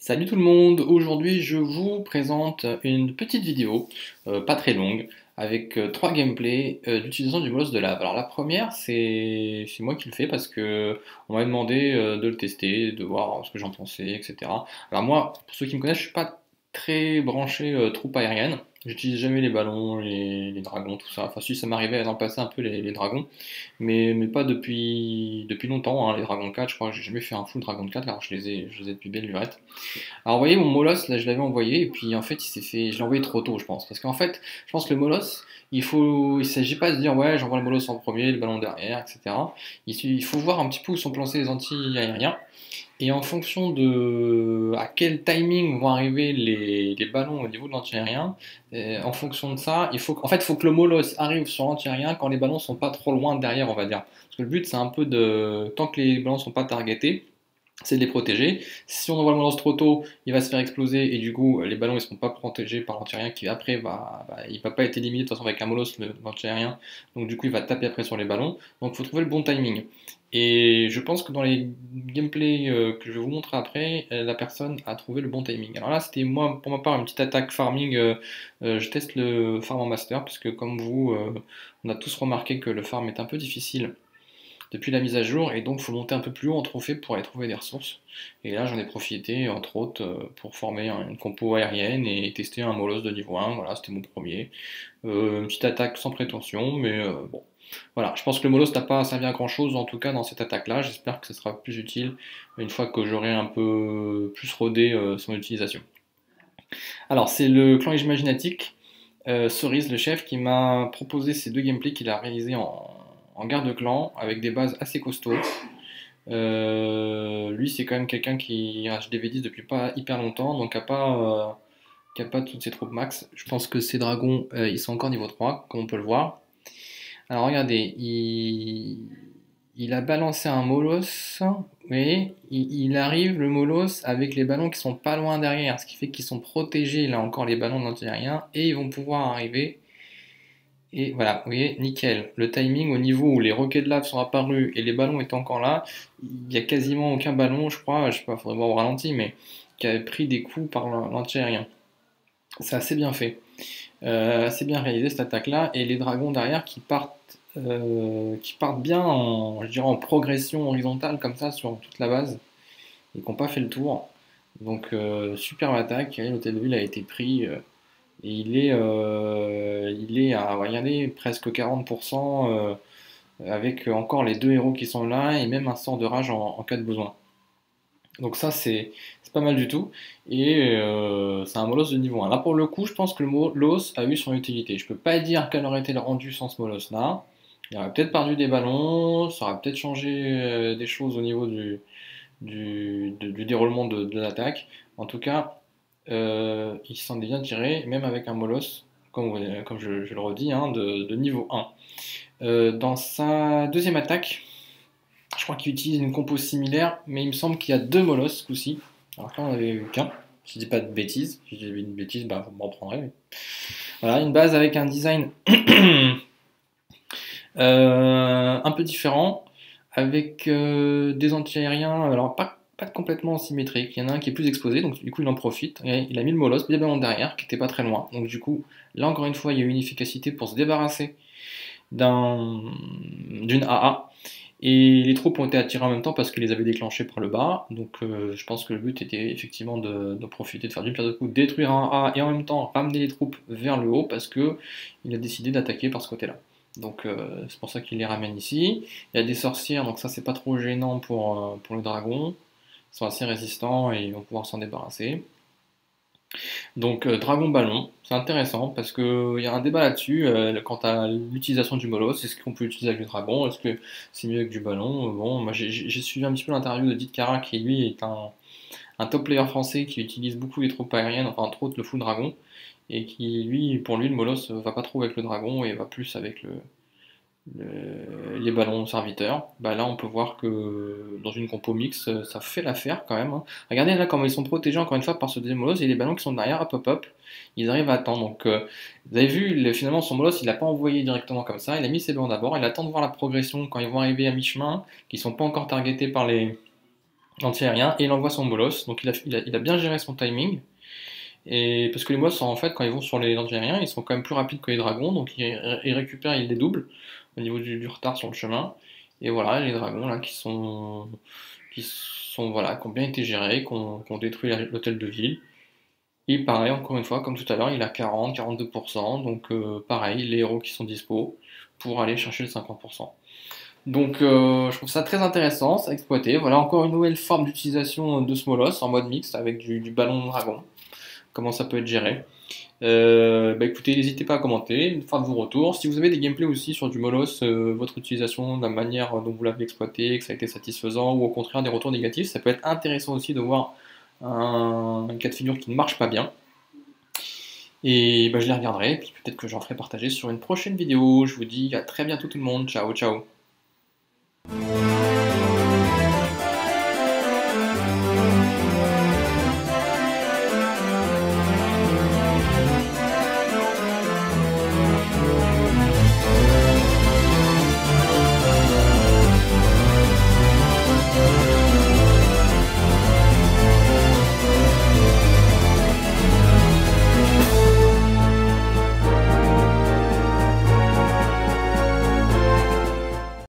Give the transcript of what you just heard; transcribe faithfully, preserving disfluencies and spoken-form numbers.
Salut tout le monde, aujourd'hui je vous présente une petite vidéo, euh, pas très longue, avec euh, trois gameplays euh, d'utilisation du molosse de lave. Alors la première c'est c'est moi qui le fais parce que on m'a demandé euh, de le tester, de voir ce que j'en pensais, et cetera. Alors moi, pour ceux qui me connaissent, je suis pas très branché euh, troupe aérienne, j'utilise jamais les ballons, les, les dragons, tout ça. Enfin si ça m'arrivait à en passer un peu les, les dragons, mais, mais pas depuis, depuis longtemps, hein. Les dragons quatre, je crois que j'ai jamais fait un full dragon quatre, alors je les ai, je les ai depuis belle lurette. Alors, vous voyez, mon Moloss, là, je l'avais envoyé, et puis en fait, il s'est fait. Je l'ai envoyé trop tôt, je pense. Parce qu'en fait, je pense que le Moloss, il faut. Il s'agit pas de dire, ouais, j'envoie le Moloss en premier, le ballon derrière, et cetera. Il, il faut voir un petit peu où sont placés les anti-aériens. Et en fonction de à quel timing vont arriver les, les ballons au niveau de l'anti-aérien, euh, en fonction de ça, il faut, en fait, il faut que le Moloss arrive sur l'anti-aérien quand les ballons sont pas trop loin derrière, on va dire. Parce que le but, c'est un peu de. Tant que les ballons sont pas targetés, c'est de les protéger. Si on envoie le lance trop tôt, il va se faire exploser et du coup les ballons ne seront pas protégés par l'antiaérien qui après va, bah, il va pas être éliminé de toute façon avec un molosse l'antiaérien, donc du coup il va taper après sur les ballons. Donc il faut trouver le bon timing. Et je pense que dans les gameplays euh, que je vais vous montrer après, euh, la personne a trouvé le bon timing. Alors là c'était moi pour ma part une petite attaque farming. Euh, euh, je teste le farm en master puisque comme vous, euh, on a tous remarqué que le farm est un peu difficile depuis la mise à jour, et donc il faut monter un peu plus haut en trophée pour aller trouver des ressources. Et là j'en ai profité entre autres euh, pour former une compo aérienne et tester un molosse de niveau un, voilà c'était mon premier. Euh, une petite attaque sans prétention, mais euh, bon. Voilà, je pense que le molosse n'a pas servi à grand chose en tout cas dans cette attaque là, j'espère que ce sera plus utile une fois que j'aurai un peu plus rodé euh, son utilisation. Alors c'est le clan Imaginatique, euh, Cerise le chef, qui m'a proposé ces deux gameplays qu'il a réalisés en, en garde clan avec des bases assez costauds. Euh, lui, c'est quand même quelqu'un qui rage des V dix depuis pas hyper longtemps, donc a pas, euh, qui a pas toutes ses troupes max. Je pense que ces dragons, euh, ils sont encore niveau trois, comme on peut le voir. Alors regardez, il, il a balancé un molosse, mais il, il arrive le molosse avec les ballons qui sont pas loin derrière, ce qui fait qu'ils sont protégés, là encore les ballons d'anti-aérien, et ils vont pouvoir arriver. Et voilà, vous voyez, nickel. Le timing au niveau où les roquets de lave sont apparus et les ballons étaient encore là, il n'y a quasiment aucun ballon, je crois, je sais pas, faudrait voir au ralenti, mais qui avait pris des coups par l'anti-aérien. C'est assez bien fait. Euh, assez bien réalisé cette attaque-là, et les dragons derrière qui partent, euh, qui partent bien en, je dirais, en progression horizontale comme ça sur toute la base, et qui n'ont pas fait le tour. Donc euh, superbe attaque, l'hôtel de ville a été pris. Euh, et il est, euh, il est à, regardez, presque quarante pour cent euh, avec encore les deux héros qui sont là et même un sort de rage en, en cas de besoin. Donc ça c'est c'est pas mal du tout, et euh, c'est un molosse de niveau un. Là pour le coup je pense que le molosse a eu son utilité. Je peux pas dire qu'elle aurait été rendue sans ce molosse là. Il aurait peut-être perdu des ballons, ça aurait peut-être changé euh, des choses au niveau du, du, de- du déroulement de, de l'attaque. En tout cas, euh, il s'en est bien tiré, même avec un molosse, comme, comme je, je le redis, hein, de, de niveau un. Euh, dans sa deuxième attaque, je crois qu'il utilise une compo similaire, mais il me semble qu'il y a deux molosses ce coup-ci. Alors là, on avait eu qu'un. Si je dis pas de bêtises. Si je dis une bêtise, bah, vous m'en prendrez. Mais... Voilà, une base avec un design euh, un peu différent, avec euh, des anti-aériens, alors pas, pas complètement symétriques. Il y en a un qui est plus exposé, donc du coup il en profite. Et il a mis le molosse, des ballons derrière, qui n'était pas très loin. Donc du coup, là encore une fois, il y a eu une efficacité pour se débarrasser d'un d'une A A. Et les troupes ont été attirées en même temps parce qu'ils les avaient déclenchées par le bas. Donc euh, je pense que le but était effectivement de, de profiter, de faire d'une pierre deux coups, détruire un A et en même temps ramener les troupes vers le haut parce que il a décidé d'attaquer par ce côté-là. Donc euh, c'est pour ça qu'il les ramène ici. Il y a des sorcières, donc ça c'est pas trop gênant pour, euh, pour le dragon. Ils sont assez résistants et ils vont pouvoir s'en débarrasser. Donc euh, Dragon Ballon, c'est intéressant parce qu'il y a un débat là-dessus euh, quant à l'utilisation du molosse. Est-ce qu'on peut l'utiliser avec le dragon? Est-ce que c'est mieux avec du ballon? Bon, moi j'ai j'ai suivi un petit peu l'interview de Dit Cara qui lui est un, un top player français qui utilise beaucoup les troupes aériennes, enfin entre autres le full dragon, et qui lui, pour lui, le molosse va pas trop avec le dragon et va plus avec le, le- les ballons serviteurs. Bah là, on peut voir que dans une compo mix, ça fait l'affaire quand même, hein. Regardez là comment ils sont protégés encore une fois par ce deuxième molosse et les ballons qui sont derrière, hop hop hop, ils arrivent à attendre. Donc euh, vous avez vu, le- finalement son molosse, il l'a pas envoyé directement comme ça, il a mis ses ballons d'abord, il attend de voir la progression quand ils vont arriver à mi-chemin, qu'ils sont pas encore targetés par les anti-aérien, et il envoie son bolos. Donc il a, il a, il a bien géré son timing. Et parce que les boss, en fait, quand ils vont sur les anti-aériens, ils sont quand même plus rapides que les dragons, donc ils, ils récupèrent, ils les doublent au niveau du, du retard sur le chemin. Et voilà, les dragons là qui sont, qui sont voilà, qui ont bien été gérés, qui ont, qui ont détruit la- l'hôtel de ville. Et pareil, encore une fois, comme tout à l'heure, il a quarante, quarante-deux pour cent, donc euh, pareil, les héros qui sont dispo pour aller chercher le cinquante pour cent. Donc euh, je trouve ça très intéressant, ça à exploiter. Voilà encore une nouvelle forme d'utilisation de Smolos en mode mixte avec du, du ballon dragon. Comment ça peut être géré. Euh, bah écoutez, n'hésitez pas à commenter, faire de vos retours. Si vous avez des gameplays aussi sur du Molos, euh, votre utilisation, la manière dont vous l'avez exploité, que ça a été satisfaisant, ou au contraire des retours négatifs, ça peut être intéressant aussi de voir un, un cas de figure qui ne marche pas bien. Et bah, je les regarderai, et puis peut-être que j'en ferai partager sur une prochaine vidéo. Je vous dis à très bientôt tout le monde. Ciao, ciao.